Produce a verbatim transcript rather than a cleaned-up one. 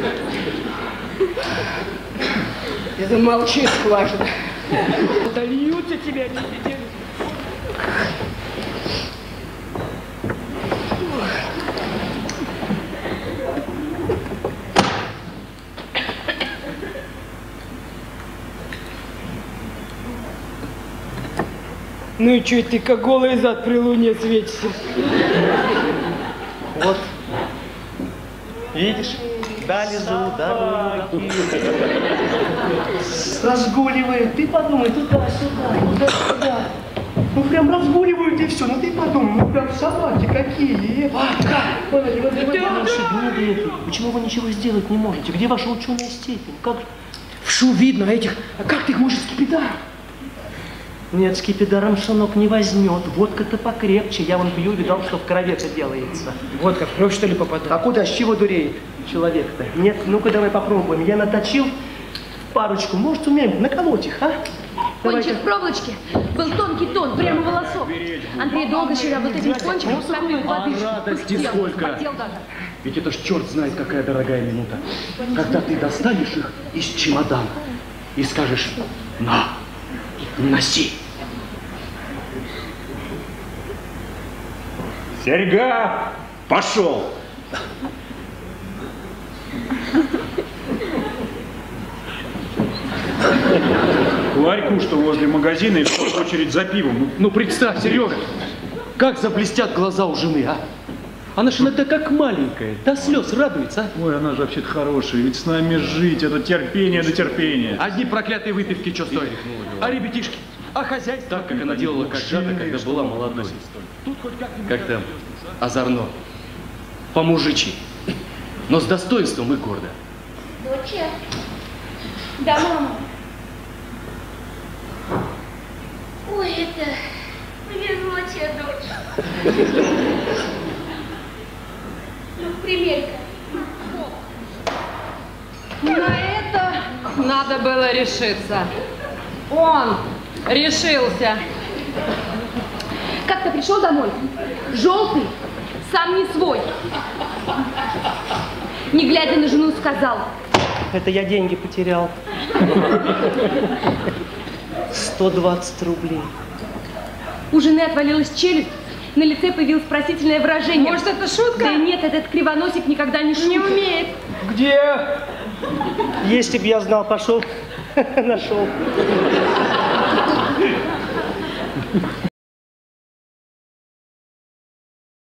Замолчи, скважина. Дольются тебя, не Ну и чё ты, как голый зад при луне светишься? Вот. Видишь? Дали за ударную. Разгуливает. Ты подумай, туда-сюда, туда-сюда. Ну прям разгуливают и все. Ну ты подумай, ну прям собаки какие. Папка! Почему вы ничего сделать не можете? Где ваша ученая степень? Как? Вшу видно этих. А как ты их можешь скипидаром? Нет, скипидаром, сынок, не возьмет. Водка-то покрепче. Я вон пью, видал, что в крови это делается. Водка в кровь, что ли, попадает? А куда, с чего дуреет человек-то? Нет, ну-ка давай попробуем. Я наточил парочку. Может, умеем наколоть их, а? Кончик в проволочке был тонкий тон, прямо волосок. Андрей долго щерял вот этим кончиком, капнул воды. А радости сколько! Ведь это ж черт знает, какая дорогая минута. Когда ты достанешь их из чемодана и скажешь: на, носи. Серьга, пошел! Ларьку, что возле магазина, и что очередь за пивом. Ну, ну представь, Серега, как заблестят глаза у жены, а? Она же иногда как маленькая, до слез радуется, а? Ой, она же вообще-то хорошая, ведь с нами жить, это терпение до терпения. Одни проклятые выпивки, что стоят? А ребятишки? А хозяйство? Так, как она делала когда-то, когда была молодой. Как-то озорно, по-мужичьи, но с достоинством и гордо. Доча? Да, мама. Ой, это повезло тебе, дочь. Ну, примерь-ка. На это надо было решиться. Он решился. Как-то пришел домой, желтый, сам не свой. Не глядя на жену, сказал: это я деньги потерял. сто двадцать рублей. У жены отвалилась челюсть, на лице появилось просительное выражение. Может, это шутка? Да нет, этот кривоносик никогда не шутит. Не умеет. Где? Если б я знал, пошел, нашел.